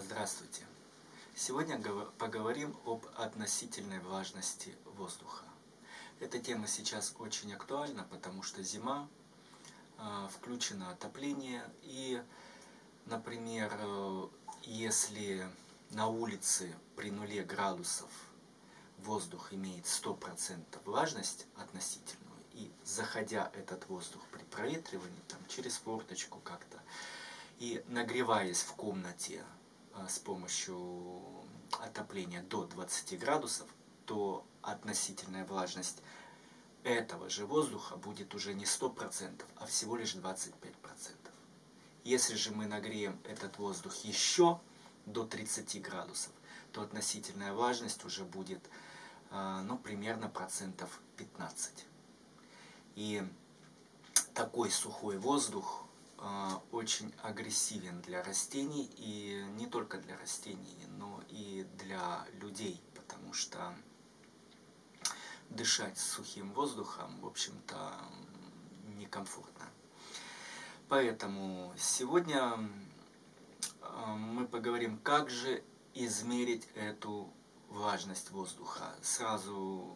Здравствуйте! Сегодня поговорим об относительной влажности воздуха. Эта тема сейчас очень актуальна, потому что зима, включено отопление и, например, если на улице при 0 градусов воздух имеет 100% влажность относительную, и заходя этот воздух при проветривании там, через форточку как-то, и нагреваясь в комнате с помощью отопления до 20 градусов, то относительная влажность этого же воздуха будет уже не 100%, а всего лишь 25%. Если же мы нагреем этот воздух еще до 30 градусов, то относительная влажность уже будет примерно процентов 15. И такой сухой воздух очень агрессивен для растений, и не только для растений, но и для людей, потому что дышать сухим воздухом, в общем-то, некомфортно. Поэтому сегодня мы поговорим, как же измерить эту влажность воздуха. Сразу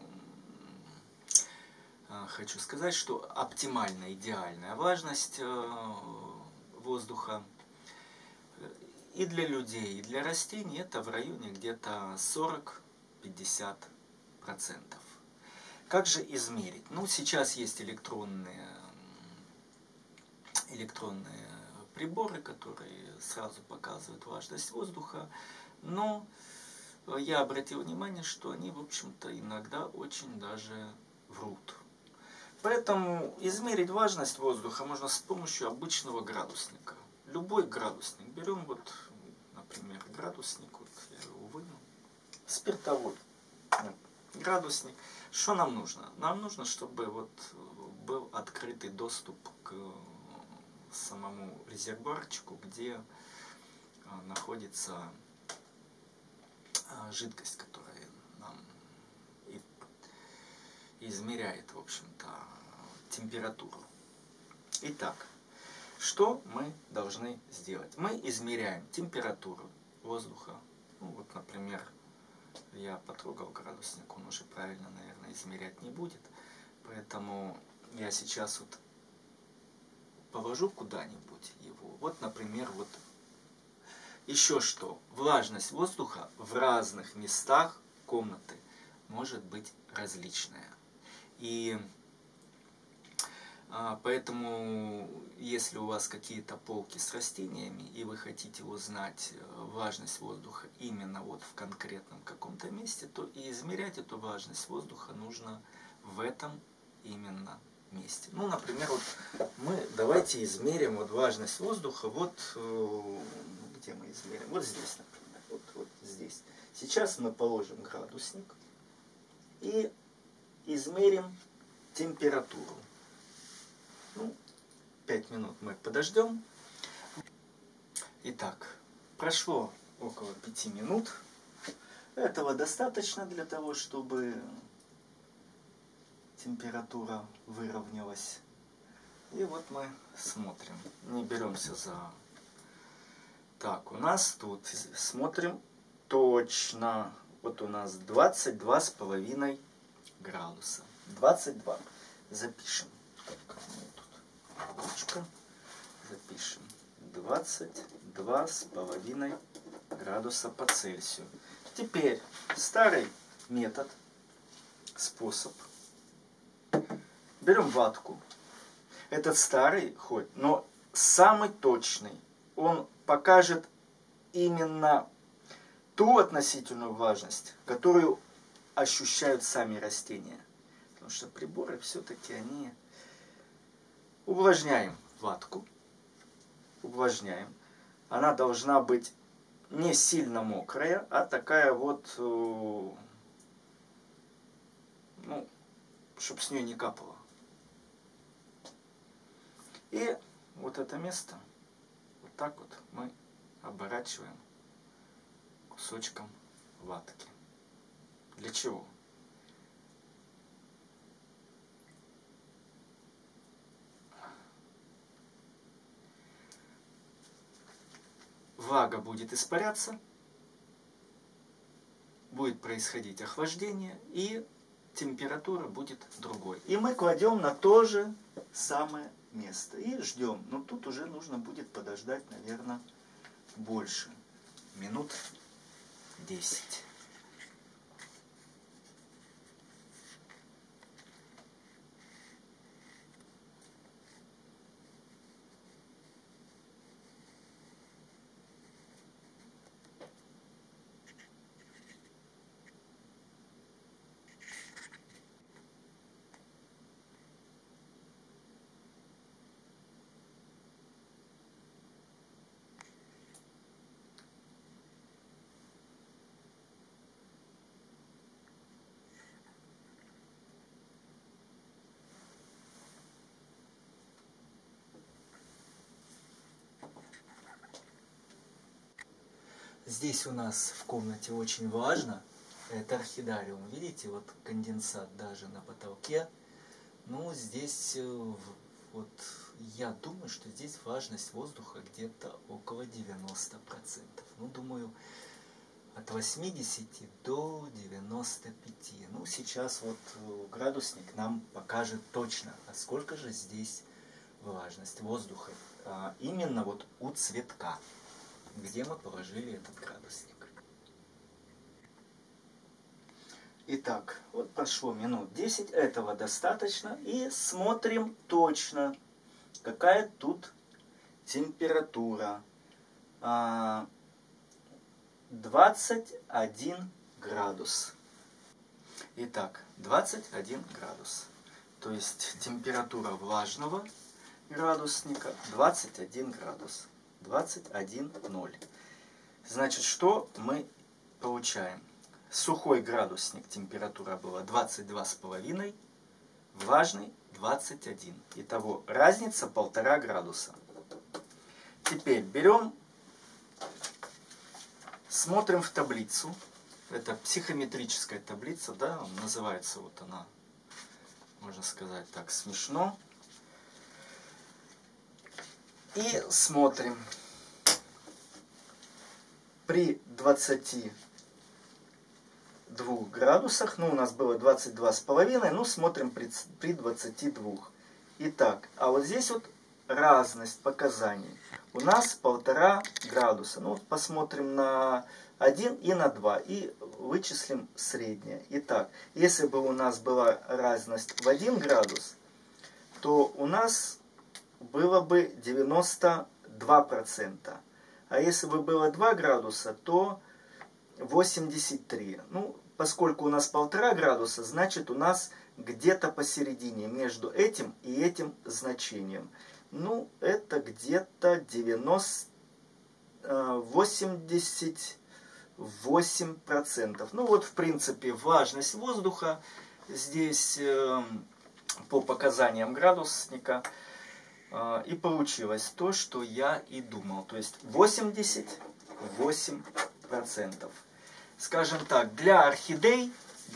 хочу сказать, что оптимальная, идеальная влажность воздуха и для людей, и для растений это в районе где-то 40-50%. Как же измерить? Ну, сейчас есть электронные приборы, которые сразу показывают влажность воздуха, но я обратил внимание, что они, в общем-то, иногда очень даже врут. Поэтому измерить влажность воздуха можно с помощью обычного градусника. Любой градусник. Берем вот, например, градусник, вот я его выну, спиртовой градусник. Что нам нужно? Нам нужно, чтобы вот был открытый доступ к самому резервуарчику, где находится жидкость, которая нам измеряет, в общем-то, температуру. Итак, что мы должны сделать? Мы измеряем температуру воздуха. Ну, вот, например, я потрогал градусник, он уже правильно, наверное, измерять не будет. Поэтому я сейчас вот положу куда-нибудь его. Вот, например, вот еще что. Влажность воздуха в разных местах комнаты может быть различная. И поэтому, если у вас какие-то полки с растениями, и вы хотите узнать влажность воздуха именно вот в конкретном каком-то месте, то и измерять эту влажность воздуха нужно в этом именно месте. Ну, например, вот давайте измерим вот влажность воздуха, вот где мы измерим? Вот здесь, например, вот здесь. Сейчас мы положим градусник и измерим температуру. Ну, 5 минут мы подождем. Итак, прошло около 5 минут. Этого достаточно для того, чтобы температура выровнялась. И вот мы смотрим. Не беремся за... Так, у нас тут, смотрим точно. Вот у нас 22,5 градуса. 22. Запишем. Так, ручка. Запишем. 22,5 градуса по Цельсию. Теперь старый метод, способ. Берем ватку. Этот старый хоть, но самый точный. Он покажет именно ту относительную влажность, которую ощущают сами растения. Потому что приборы все-таки они... Увлажняем ватку. Увлажняем. Она должна быть не сильно мокрая, а такая вот, чтобы с нее не капало. И вот это место, вот так вот мы оборачиваем кусочком ватки. Для чего? влага будет испаряться, будет происходить охлаждение, и температура будет другой. И мы кладем на то же самое место и ждем. Но тут уже нужно будет подождать, наверное, больше. Минут 10. Здесь у нас в комнате очень важно, это орхидариум, видите, вот конденсат даже на потолке. Ну, здесь вот я думаю, что здесь влажность воздуха где-то около 90%. Ну, думаю, от 80 до 95. Ну, сейчас вот градусник нам покажет точно, а сколько же здесь влажность воздуха. Именно вот у цветка, где мы положили этот градусник. Итак, вот прошло минут 10, этого достаточно. И смотрим точно, какая тут температура. 21 градус. Итак, 21 градус. То есть температура влажного градусника 21 градус. 21,0. Значит, что мы получаем? Сухой градусник температура была 22,5, влажный 21. Итого разница 1,5 градуса. Теперь берем, смотрим в таблицу. Это психометрическая таблица, да, называется вот она, можно сказать так, смешно. И смотрим. При 22 градусах, ну у нас было 22,5, ну смотрим при 22. Итак, а вот здесь вот разность показаний. У нас 1,5 градуса. Ну вот посмотрим на 1 и на 2 и вычислим среднее. Итак, если бы у нас была разность в 1 градус, то у нас было бы 92%. А если бы было 2 градуса, то 83. Ну, поскольку у нас 1,5 градуса, значит у нас где-то посередине между этим и этим значением. Ну, это где-то 88%. Ну вот, в принципе, влажность воздуха здесь по показаниям градусника и получилось то, что я и думал. То есть 88%. Скажем так, для орхидей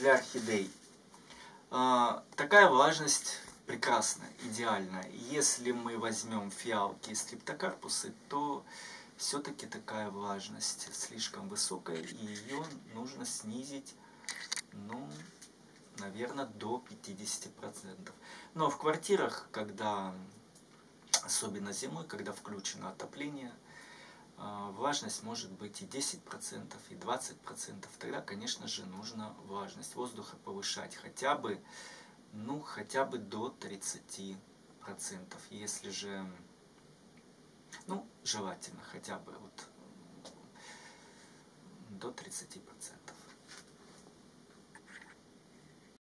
такая влажность прекрасная, идеальная. Если мы возьмем фиалки и стрептокарпусы, то все-таки такая влажность слишком высокая, и ее нужно снизить, ну, наверное, до 50%. Но в квартирах, когда, особенно зимой, когда включено отопление, влажность может быть и 10%, и 20%. Тогда, конечно же, нужно влажность воздуха повышать хотя бы, ну, хотя бы до 30%. Если же, ну, желательно хотя бы вот до 30%.